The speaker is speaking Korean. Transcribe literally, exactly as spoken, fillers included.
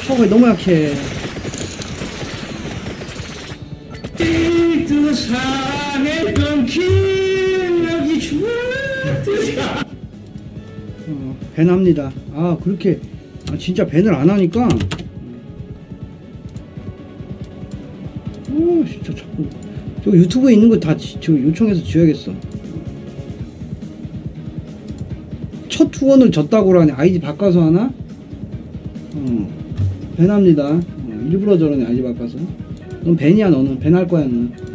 파워가 너무 약해. 어, 밴합니다. 아 그렇게 아, 진짜 밴을 안 하니까 어 진짜 자꾸 저 유튜브에 있는 거 다 저 요청해서 지워야겠어. 첫 투원을 졌다고 그러네. 아이디 바꿔서 하나? 어 밴합니다. 어, 일부러 저러네. 아이디 바꿔서. 넌 밴이야. 너는 밴 할 거야. 너는.